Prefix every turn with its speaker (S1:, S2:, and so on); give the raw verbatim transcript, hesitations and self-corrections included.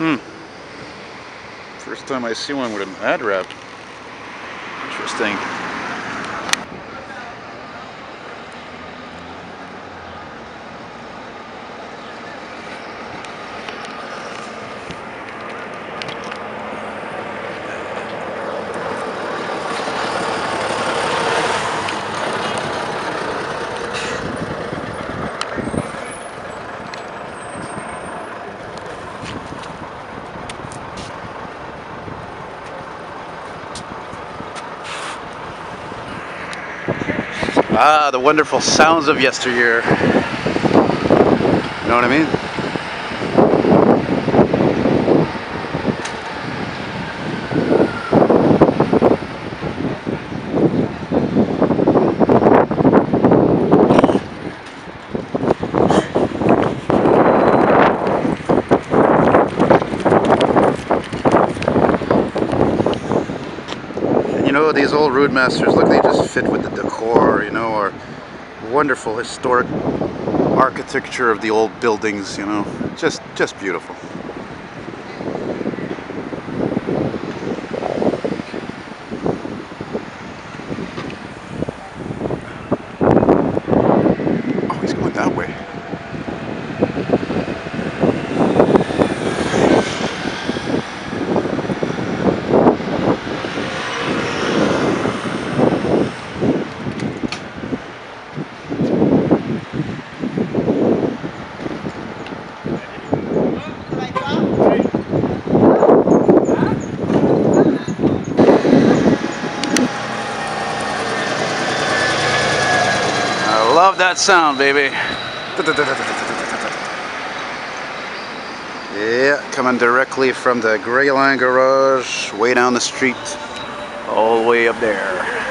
S1: Hmm. First time I see one with an ad wrap. Interesting. Ah, the wonderful sounds of yesteryear. You know what I mean? And you know, these old Routemasters, look, they just fit with the decor, you know, or wonderful historic architecture of the old buildings, you know, just just beautiful. Oh, he's going that way. I love that sound, baby. Yeah, coming directly from the Grey Line garage, way down the street, all the way up there.